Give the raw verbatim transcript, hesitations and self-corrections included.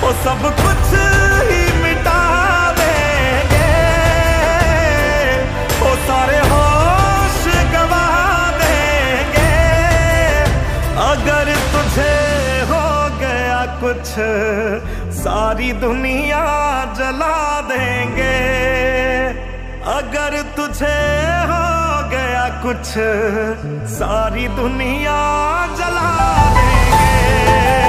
वो सब कुछ ही मिटा देंगे, वो सारे होश गवा देंगे। अगर तुझे हो गया कुछ सारी दुनिया जला देंगे। अगर तुझे हो गया कुछ सारी दुनिया जला देंगे।